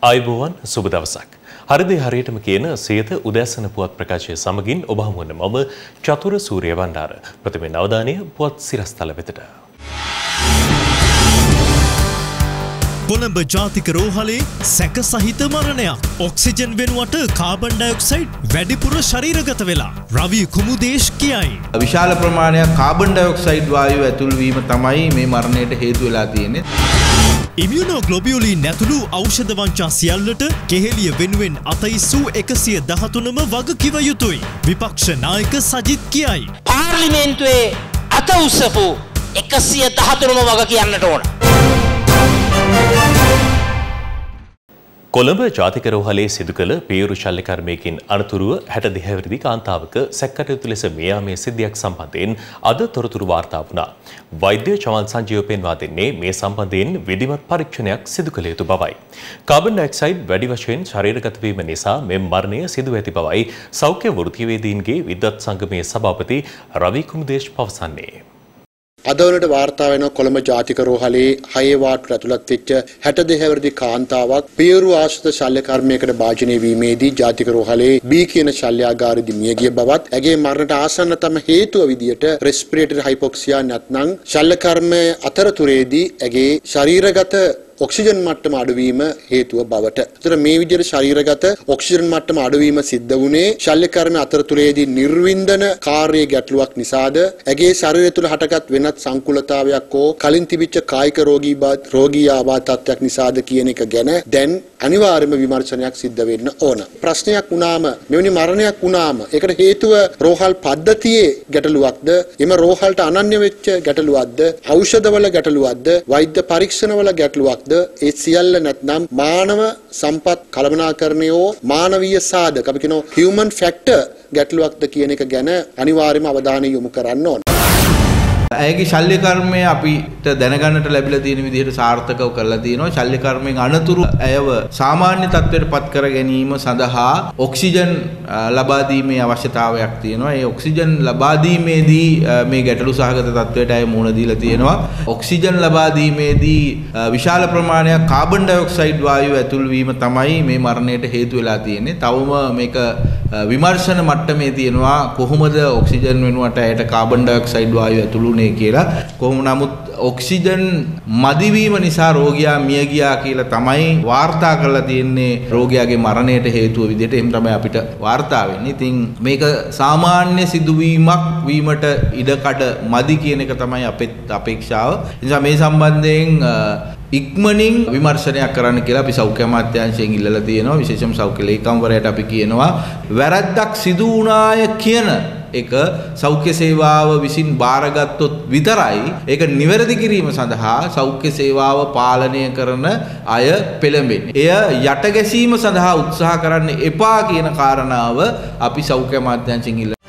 ආයුබෝවන් සුබ දවසක්. හරිද හරියටම කියන සියත උදෑසන පුවත් ප්‍රකාශය සමගින් ඔබ හමු වන මම චතුර සූර්ය වණ්ඩාර. ප්‍රථමයෙන් අවධානය පුවත් සිරස්තල වෙතට. කොළඹ ජාතික රෝහලේ සැක සහිත මරණයක්. ඔක්සිජන් වෙනුවට කාබන් ඩයොක්සයිඩ් වැඩිපුර ශරීරගත වෙලා. රවි කුමුදේශ් කියයි. විශාල ප්‍රමාණයක් කාබන් ඩයොක්සයිඩ් වායුව ඇතුල් වීම තමයි මේ මරණයට හේතු වෙලා තියෙන්නේ. ඉමියුනෝග්ලොබියුලින් ඇතුළු ඖෂධ වංචා සියල්ලට කෙහෙලිය වෙනුවෙන් අතයිසූ 113ම වග කිව යුතුයි. විපක්ෂ නායක සජිත් කියයි. පාර්ලිමේන්තුවේ අත උස්සපු 113ම වග කියන්නට ඕන. කොළඹ ජාතික රෝහලේ සිදු කළ පියවරු ශල්‍ය කර්මයකින් අනතුරුව 62 හැවිරිදි කාන්තාවක සැකකටයුතු ලෙස මියාමේ සිද්ධියක් සම්බන්ධයෙන් අද තොරතුරු වාර්තා වුණා. වෛද්‍ය චමල් සංජීව පෙන්වා දෙන්නේ මේ සම්බන්ධයෙන් විධිමත් පරීක්ෂණයක් සිදු කළ යුතු බවයි. කාබන් ඩයොක්සයිඩ් වැඩි වශයෙන් ශරීරගත වීම නිසා මෙම මරණය සිදු ඇති බවයි සෞඛ්‍ය වෘත්තීයවේදීන්ගේ විද්වත් සංගමේ සභාපති රවි කුමුදේශ් පවසන්නේ. අද වලට වාර්තා වෙන කොළඹ ජාතික රෝහලේ 6 වාට්ටු ඇතුළත් වෙච්ච 62 හැවිරිදි කාන්තාවක් පියවරු ආශ්‍රිත ශල්‍ය කර්මයකට භාජනය වීමේදී ජාතික රෝහලේ B කියන ශල්‍යාගාරයේදී මිය ගිය බවත් ඇගේ මරණයට ආසන්නතම හේතුව විදියට රෙස්පිරේටරි හයිපොක්සියා නැත්නම් ශල්‍ය කර්මය අතරතුරේදී ඇගේ ශරීරගත ඔක්සිජන් මට්ටම අඩුවීම හේතුව බවට. ඒතර මේ විදිහට ශරීරගත ඔක්සිජන් මට්ටම අඩුවීම සිද්ධ වුණේ ශල්‍ය කර්ම අතරතුරේදී නිර්වින්දන කාර්ය ගැටලුවක් නිසාද ඇගේ ශරීරය තුළ හටගත් වෙනත් සංකුලතාවයක් හෝ කලින් තිබිච්ච කායික රෝගී ආබාධ තත්ත්වයක් නිසාද කියන එක ගැන දැන් අනිවාර්යයෙන්ම විමර්ශනයක් සිද්ධ වෙන්න ඕන. ප්‍රශ්නයක් වුණාම මෙවැනි මරණයක් වුණාම ඒකට හේතුව රෝහල් පද්ධතියේ ගැටලුවක්ද එම රෝහල්ට අනන්‍ය වෙච්ච ගැටලුවක්ද ඖෂධවල ගැටලුවක්ද වෛද්‍ය පරීක්ෂණවල ගැටලුවක්ද ඒ සියල්ල නැත්නම් මානව සම්පත් කළමනාකරණයෝ මානවීය සාධක අපි කියනවා human factor ගැටලුවක්ද කියන එක ගැන අනිවාර්යයෙන්ම අවධානය යොමු කරන්න ඕන. ඇයගේ ශල්‍ය කර්මය අපිට දැනගන්නට ලැබිලා තියෙන විදිහට සාර්ථකව කරලා තියෙනවා. ශල්‍ය කර්මයෙන් අනතුරු ඇයව සාමාන්‍ය තත්ත්වයට පත් කර ගැනීම සඳහා ඔක්සිජන් ලබා දීමේ අවශ්‍යතාවයක් තියෙනවා. ඒ ඔක්සිජන් ලබා දීමේදී මේ ගැටලු සහගත තත්ත්වයට ඇය මුහුණ දීලා තියෙනවා. ඔක්සිජන් ලබා දීමේදී විශාල ප්‍රමාණයක් කාබන් ඩයොක්සයිඩ් වායුව ඇතුල් වීම තමයි මේ මරණයට හේතු වෙලා තියෙන්නේ. තවම මේක විමර්ශන මට්ටමේ තියෙනවා කොහොමද ඔක්සිජන් වෙනුවට ඇයට කාබන් ඩයොක්සයිඩ් වායුව ඇතුළු කියලා. කොහොම නමුත් ඔක්සිජන් මදිවීම නිසා රෝගියා මිය ගියා කියලා තමයි වාර්තා කරලා තියෙන්නේ රෝගියාගේ මරණයට හේතුව විදිහට. එහෙම තමයි අපිට වාර්තා වෙන්නේ. ඉතින් මේක සාමාන්‍ය සිදුවීමක් වීමට ඉඩකඩ මදි කියන එක තමයි අපේ අපේක්ෂාව. ඒ නිසා මේ සම්බන්ධයෙන් ඉක්මනින් විමර්ශනයක් කරන්න කියලා අපි සෞඛ්‍ය අමාත්‍යාංශයෙන් ඉල්ලලා තියෙනවා. විශේෂම සෞඛ්‍ය ලේකම්වරයාට අපි කියනවා වැරද්දක් සිදු වුණාය කියන එක සෞඛ්‍ය සේවාව විසින් බාරගත්තොත් විතරයි ඒක නිවැරදි කිරීම සඳහා සෞඛ්‍ය සේවාව පාලනය කරන අය පෙළඹෙන්නේ. එය යට ගැසීම සඳහා උත්සාහ කරන්න එපා කියන කාරණාව අපි සෞඛ්‍ය අමාත්‍යාංශයෙන් ඉල්ලනවා.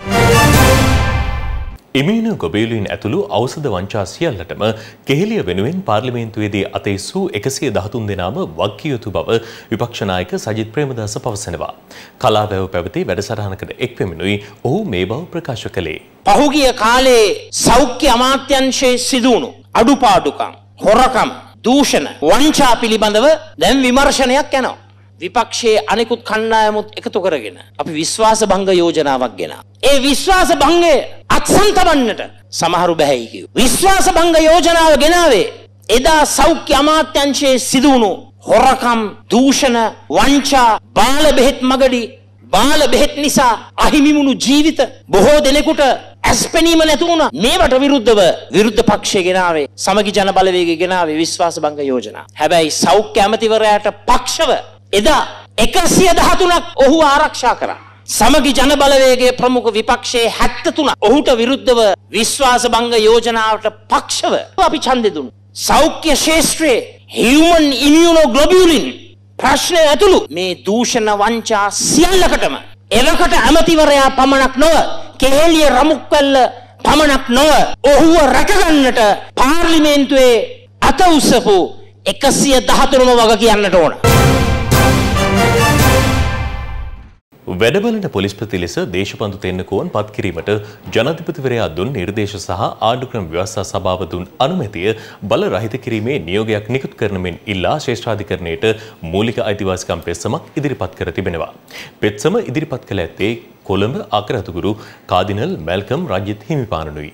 ඉමියුනෝග්ලොබියුලින් ඇතුළු ඖෂධ වංචා සියල්ලටම කෙහෙලිය වෙනුවෙන් පාර්ලිමේන්තුවේදී අතයිසූ 113 දෙනාම වගකිව යුතු බව විපක්ෂ නායක සජිත් ප්‍රේමදාස පවසනවා. කලාවැව පැවති වැඩසටහනකට එක් වෙමිනුයි ඔහු මේ බව ප්‍රකාශ කළේ. පහුගිය කාලේ සෞඛ්‍ය අමාත්‍යාංශයේ සිදුවුණු අඩුපාඩුකම්, හොරකම්, දූෂණ, වංචා පිළිබඳව දැන් විමර්ශනයක් යනවා. විපක්ෂයේ අනෙකුත් කණ්ඩායමුත් එකතු කරගෙන අපි විශ්වාස භංග යෝජනාවක් ගෙනා. ඒ විශ්වාස භංගය අත්සන් තබන්නට සමහරු බැහැයි කිව්වා. විශ්වාස භංග යෝජනාව ගෙනාවේ එදා සෞඛ්‍ය අමාත්‍යාංශයේ සිදුවුණු හොරකම්, දූෂණ, වංචා, බාල බෙහෙත් මගඩි, බාල බෙහෙත් නිසා අහිමි වුණු ජීවිත බොහෝ දෙනෙකුට ඇස්පෙනීම නැති වුණා. මේවට විරුද්ධව විරුද්ධ පක්ෂය ගෙනාවේ සමගි ජන බලවේගය ගෙනාවේ විශ්වාස භංග යෝජනාව. හැබැයි සෞඛ්‍ය ඇමතිවරයාට පක්ෂව එදා 113ක් ඔහු ආරක්ෂා කරා. සමගි ජන බලවේගයේ ප්‍රමුඛ විපක්ෂයේ 73 ඔහුට විරුද්ධව විශ්වාස භංග යෝජනාවට පක්ෂව අපි ඡන්දෙ දුන්නා. සෞඛ්‍ය ශාස්ත්‍රයේ human immunoglobulin ප්‍රශ්නය ඇතුළු මේ දූෂණ වංචා සියල්ලකටම එවකට ඇමතිවරයා පමණක් නොව කෙහෙලිය රමුක්කල්ල පමණක් නොව ඔහුව රැකගන්නට පාර්ලිමේන්තුවේ අත උස්සපු 113ම වග කියන්නට ඕන. වැඩබලන පොලිස්පති ලෙස දේශපන්දු තෙන්නකෝන් පත් කිරීමට ජනාධිපතිවරයා දුන් නිර්දේශ සහ ආණ්ඩුක්‍රම ව්‍යවස්ථා සභාව දුන් අනුමැතිය බල රහිත කිරීමේ නියෝගයක් නිකුත් කරන මෙන් ඉල්ලා ශ්‍රේෂ්ඨාධිකරණයට මූලික අයිතිවාසිකම් පෙත්සමක් ඉදිරිපත් කර තිබෙනවා. පෙත්සම ඉදිරිපත් කළ ඇත්තේ කොළඹ අගරාදුගුරු කාදිනල් මැල්කම් රජිත් හිමිපාණනුයි.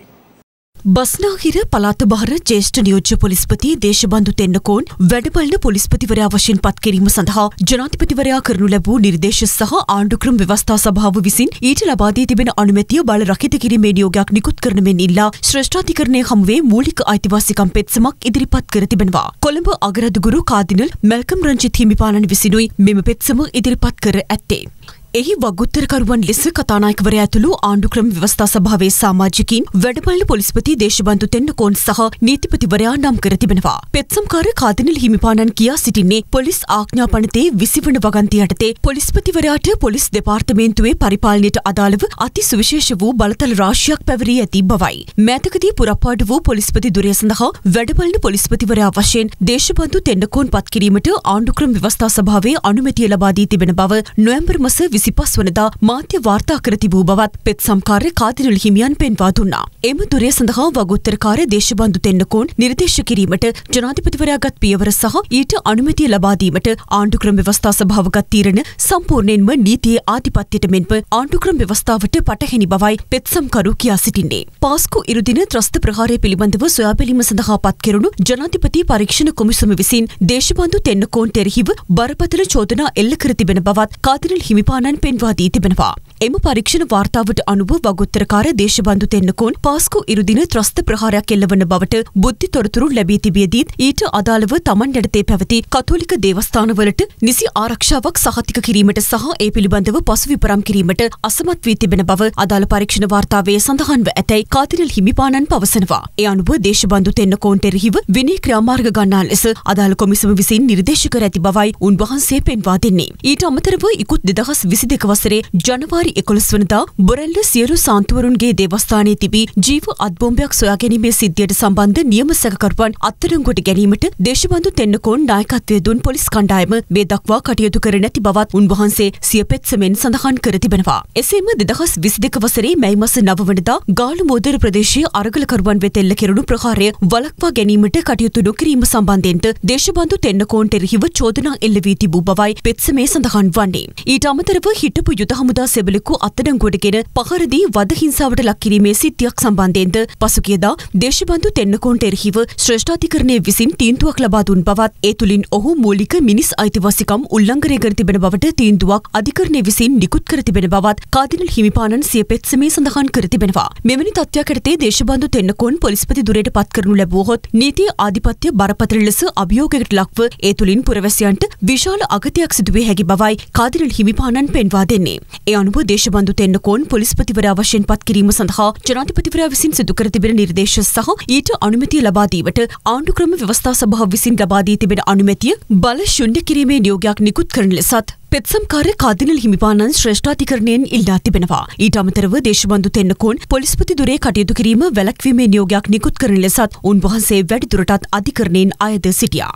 බස්නාහිර පළාත බහර ජ්‍යෙෂ්ඨ නියෝජ්‍ය පොලිස්පති දේශබන්දු තෙන්නකෝන් වැඩබලන පොලිස්පතිවරයා වශයෙන් පත් කිරීම සඳහා ජනාධිපතිවරයා කරනු ලැබූ නිර්දේශ සහ ආණ්ඩුක්‍රම ව්‍යවස්ථා සභාව විසින් ඊට ලබා දී තිබෙන අනුමැතිය බල රහිත කිරීමේ නියෝගයක් නිකුත් කරන මෙන් ඉල්ලා ශ්‍රේෂ්ඨාධිකරණය හමුවේ මූලික අයිතිවාසිකම් පෙත්සමක් ඉදිරිපත් කර තිබෙනවා. කොළඹ අගරාදුගුරු කාදිනල් මැල්කම් රංජිත් හිමිපාණන් විසිනුයි මෙම පෙත්සම ඉදිරිපත් කර ඇත්තේ. එහි වගුත්තරකරුවන් ලෙස කතානායකවරයා ඇතුළු ආණ්ඩුක්‍රම ව්‍යවස්ථා සභාවේ සමාජිකින් වැඩබලන පොලිස්පති දේශබන්දු තෙන්නකෝන් සහ නීතිපතිවරයා නම් කර තිබෙනවා. පෙත්සම්කාර කාදිනල් හිමිපාණන් කියා සිටින්නේ පොලිස් ආඥා පනතේ 20 වන වගන්ති යටතේ පොලිස්පතිවරයාට පොලිස් දෙපාර්තමේන්තුවේ පරිපාලනයට අදාළව අති සුවිශේෂ වූ බලතල රාශියක් පැවරී ඇති බවයි. මෑතකදී පුරප්පාඩු වූ පොලිස්පති දුරය සඳහා වැඩබලන පොලිස්පතිවරයා වශයෙන් දේශබන්දු තෙන්නකෝන් පත් කිරීමට ආණ්ඩුක්‍රම ව්‍යවස්ථා සභාවේ අනුමැතිය ලබා දී තිබෙන බව නොවැම්බර් මාස 25 වනදා මාධ්‍ය වාර්තා කර තිබූ බවත් පෙත්සම්කාර කාදිනල් හිමියන් පෙන්වා දුන්නා. එම දුරය සඳහා වගඋත්තරකාර දේශබන්දු තෙන්නකෝන් නිර්දේශ කිරීමට ජනාධිපතිවරයාගත් පියවර සහ ඊට අනුමැතිය ලබා දීමට ආණ්ඩුක්‍රම ව්‍යවස්ථා සභාවගත් තීරණ සම්පූර්ණයෙන්ම නීතියේ ආධිපත්‍යයට මෙන්ම ආණ්ඩුක්‍රම ව්‍යවස්ථාවට පටහැනි බවයි පෙත්සම්කරු කියා සිටින්නේ. පාස්කු ඉරුදින ත්‍රස්ත ප්‍රහාරය පිළිබඳව සොයා බැලීම සඳහා පත් කෙරුණු ජනාධිපති පරීක්ෂණ කොමිසම විසින් දේශබන්දු තෙන්නකෝන්ට එරෙහිව බරපතල චෝදනා එල්ල කර තිබෙන බවත් කාදිනල් හිමිපාණන් පෙන්වා දී තිබෙනවා. එම පරීක්ෂණ වාර්තාවට අනුව වගඋත්තරකාර දේශබන්දු තෙන්නකෝන් පාස්කු ඉරුදින ත්‍රස්ත ප්‍රහාරයක් එල්ලවන බවට බුද්ධි තොරතුරු ලැබී තිබියදීත් ඊට අදාළව තමන් යටතේ පැවති කතෝලික දේවස්ථානවලට නිසි ආරක්ෂාවක් සහතික කිරීමට සහ ඒ පිළිබඳව පසුවිපරම් කිරීමට අසමත් වී තිබෙන බව අදාළ පරීක්ෂණ වාර්තාවේ සඳහන්ව ඇතැයි කාදිනල් හිමිපාණන් පවසනවා. ඒ අනුව දේශබන්දු තෙන්නකෝන්ට එරෙහිව විනය ක්‍රියාමාර්ග ගන්නා ලෙස අදාළ කොමිසම විසින් නිර්දේශ කර ඇති බවයි උන්වහන්සේ පෙන්වා දෙන්නේ. ඊට අමතරව ඉකුත් 2022 වසරේ ජනවාරි 11 වනදා බොරැල්ල සියලු සාන්තුවරුන්ගේ දේවස්ථානයේ තිබී ජීව අත්බෝම්බයක් සොයා ගැනීමේ සිද්ධියට සම්බන්ධ නියම සැකකරුවන් අත්අඩංගුවට ගැනීමට දේශබන්දු තෙන්නකෝන් නායකත්වය දුන් පොලිස් කණ්ඩායම මේ දක්වා කටයුතු කර නැති බවත් උන්වහන්සේ සිය පෙත්සමෙන් සඳහන් කර තිබෙනවා. එසේම 2022 වසරේ මැයි මාස 9 වනදා ගාලු මෝදර ප්‍රදේශයේ අරගලකරුවන් වෙත එල්ල කෙරුණු ප්‍රහාරය වළක්වා ගැනීමට කටයුතු නොකිරීම සම්බන්ධයෙන්ද දේශබන්දු තෙන්නකෝන්ට එරෙහිව චෝදනා එල්ල වී තිබූ බවයි පෙත්සමේ සඳහන් වන්නේ. ඊට අමතරව හිටපු යුද හමුදා සෙබළෙකු අත්අඩංගුවටගෙන පහරදී වද හිංසාවට ලක් කිරීමේ සිද්ධියක් සම්බන්ධයෙන්ද පසුගියදා දේශබන්දු තෙන්නකෝන්ට එරෙහිව ශ්‍රේෂ්ඨාධිකරණය විසින් තීන්දුවක් ලබා දුන් බවත් ඒ තුලින් ඔහු මූලික මිනිස් අයිතිවාසිකම් උල්ලංඝනය කර තිබෙන බවට තීන්දුවක් අධිකරණය විසින් නිකුත් කර තිබෙන බවත් කාදිනල් හිමිපාණන් සිය පෙත්සමේ සඳහන් කර තිබෙනවා. මෙවැනි තත්ත්වයක් යටතේ දේශබන්දු තෙන්නකෝන් පොලිස්පති දුරයට පත් කරනු ලැබුවහොත් නීතිය ආධිපත්‍ය බරපතල ලෙස අභියෝගයකට ලක්ව ඒ තුලින් පුරවැසියන්ට විශාල අගතියක් සිදුවේ හැකි බවයි කාදිනල් හිමිපාණන් පෙන්වා දෙන්නේ. ඒ අනුව දේශබන්දු තෙන්නකෝන් පොලිස්පතිවරයා වශයෙන් පත් කිරීම සඳහා ජනාධිපතිවරයා විසින් සිදු කර තිබෙන නිර්දේශ සහ ඊට අනුමැතිය ලබා දීමට ආණ්ඩුක්‍රම ව්‍යවස්ථා සභාව විසින් ලබා දී තිබෙන අනුමැතිය බල ශුන්‍ය කිරීමේ නියෝගයක් නිකුත් කරන ලෙසත් පෙත්සම්කාර කාදිනල් හිමිපාණන් ශ්‍රේෂ්ඨාධිකරණයෙන් ඉල්ලා තිබෙනවා. ඊට අමතරව දේශබන්දු තෙන්නකෝන් පොලිස්පති දුරේ කටයුතු කිරීම වැළැක්වීමේ නියෝගයක් නිකුත් කරන ලෙසත් උන්වහන්සේ වැඩිදුරටත් අධිකරණයෙන් අයද සිටියා.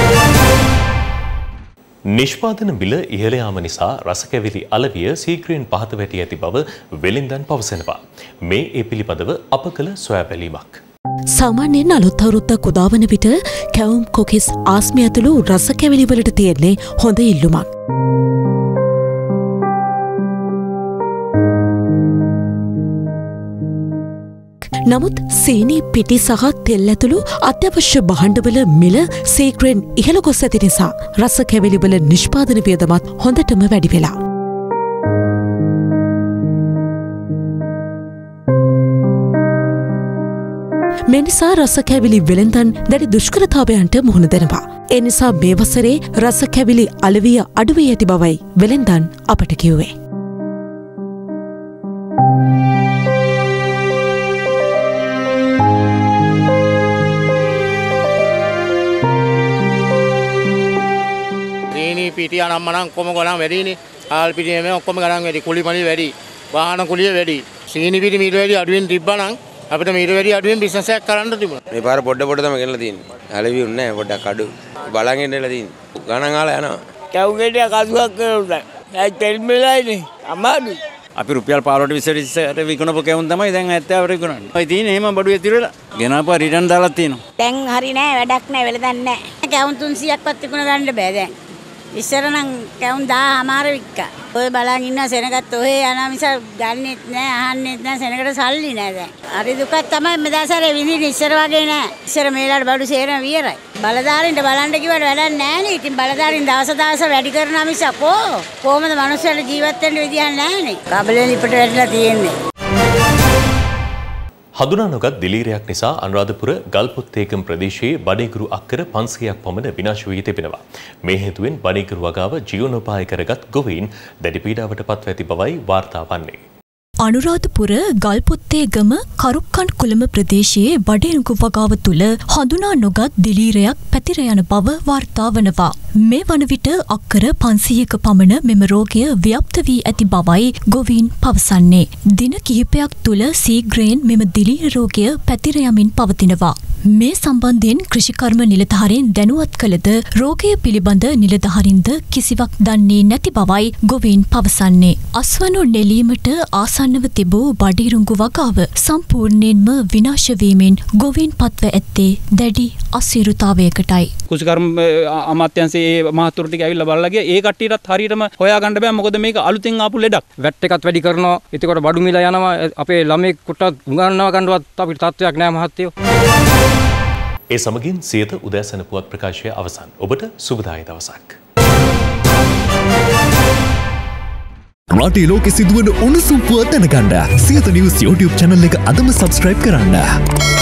නිෂ්පාදන මිල ඉහළ යාම නිසා රසකැවිලි අලවිය සීඝ්‍රයෙන් පහත වැටී ඇති බව වෙළෙන්දන් පවසනවා. මේ ඒ පිළිබඳව අප කළ සොයා බැලීමක්. සාමාන්‍යයෙන් අලුත් අවුරුද්දක් උදාවන විට කැවුම් කොකිස් ආස්මි ඇතුළු රසකැවිලි වලට තියෙන්නේ හොඳ ඉල්ලුමක්. නමුත් සීනි පිටි සහ තෙල් ඇතුළු අත්‍යවශ්‍ය භාණ්ඩවල මිල සීක්‍රෙන් ඉහළ ගොස් ඇති නිසා රස කැවිලිවල නිෂ්පාදන වියදමත් හොඳටම වැඩි වෙලා. මේ නිසා රස කැවිලි වෙළෙන්දන් දැඩි දුෂ්කරතාවයන්ට මුහුණ දෙනවා. ඒ නිසා මේ වසරේ රස කැවිලි අලවිය අඩු වී ඇති බවයි වෙළෙන්දන් අපට කිව්වේ. පිටිය නම් මනම් කොම ගණන් වැඩිනේ. ආල් පිටියේ මේ ඔක්කොම ගණන් වැඩි. කුලිමලි වැඩි. වාහන කුලිය වැඩි. සීනි පිටි මීට වැඩි අඩුවෙන් තිබ්බනම් අපිට මීට වැඩි අඩුවෙන් බිස්නස් එකක් කරන්න තිබුණා. මේ පාර පොඩ තමයි ගෙනලා තියෙන්නේ. අලවියුන්නේ නැහැ පොඩ්ඩක් අඩු. බලන් ඉන්නලා තියෙන්නේ. ගණන් ආලා යනවා. කැවුම් ගෙඩිය කසුවක් කරුණා. තෙල් මිලයිනේ අමාරුයි. අපි රුපියල් 15ට 20ට විකුණපු කැවුම් තමයි දැන් 70ට විකුණන්නේ. ඔය තියෙන එහෙම බඩු ඇතිරලා ගෙනාපුවා රිටර්න් දාලා තියෙනවා. දැන් හරි නෑ වැඩක් නෑ වෙලදන්නේ නෑ. කැවුම් 300ක්වත් විකුණ ගන්න බෑ දැන්. ඉස්සර නම් කැවුම් 1000මාර වික්කා. ඔය බලන් ඉන්න සෙනගත් ඔහේ යනවා මිස ගන්නෙත් නෑ අහන්නෙත් නෑ සෙනගට සල්ලි නෑ දැන්. හරි දුකක් තමයි මේ දවස්වල විඳින්නේ ඉස්සර වගේ නෑ. ඉස්සර මේලාට බඩු සේරම වියරයි. බලධාරීන්ට බලන්න කිව්වට වැඩක් නෑනේ. ඉතින් බලධාරීන් දවස වැඩි කරනවා මිස කොහොමද මිනිස්සුන්ට ජීවත් වෙන්න විදියක් නෑනේ. කබලේ ලිපට වැටිලා තියෙන්නේ. හඳුනා නොගත් දිලීරයක් නිසා අනුරාධපුර ගල්පොත්තේකම් ප්‍රදේශයේ බඩේගුරු අක්කර 500ක් පමණ විනාශ වී තිබෙනවා. මේ හේතුවෙන් බඩේගුරු වගාව ජීවනෝපාය කරගත් ගොවීන් දැඩි පීඩාවට පත්ව ඇති බවයි වාර්තා වන්නේ. අනුරාධපුර ගල්පොත්තේගම කරුක්කන් කුළම ප්‍රදේශයේ බඩේගුරු වගාව තුළ හඳුනා නොගත් දිලීරයක් පැතිර යන බව වාර්තා වනවා. මේ වන විට අක්කර 500ක පමණ මෙම රෝගය ව්‍යාප්ත වී ඇති බවයි ගොවීන් පවසන්නේ. දින කිහිපයක් තුළ සීග්‍රයෙන් මෙම දිලීර රෝගය පැතිර යමින් පවතිනවා. මේ සම්බන්ධයෙන් කෘෂිකර්ම නිලධාරීන් දැනුවත් කළද රෝගය පිළිබඳ නිලධාරීන්ද කිසිවක් දන්නේ නැති බවයි ගොවීන් පවසන්නේ. අස්වනු නෙලීමට ආසන්නව තිබූ බඩිරුංගු වගාව සම්පූර්ණයෙන්ම විනාශ වීමෙන් ගොවීන් පත්ව ඇත්තේ දැඩි අසීරුතාවයකටයි. කෘෂිකර්ම අමාත්‍යාංශයේ මහතුරු ටික ඇවිල්ලා බලලා ගියා. ඒ කට්ටියටත් හරියටම හොයාගන්න බෑ. මොකද මේක අලුතෙන් ආපු ලෙඩක්. වැට් එකත් වැඩි කරනවා. එතකොට බඩු මිල යනවා. අපේ ළමෙක් කොටත් උගන්වනවා ගන්නවත් අපිට තත්ත්වයක් නෑ මහත්තයෝ. ඒ සමගින් සියත උදෑසන පුවත් ප්‍රකාශය අවසන්. ඔබට සුබදායි දවසක්. රටේ ලෝකෙ සිදුවන උණුසුම් පුවත් දැනගන්න සියත නිවුස් YouTube channel එක අදම subscribe කරන්න.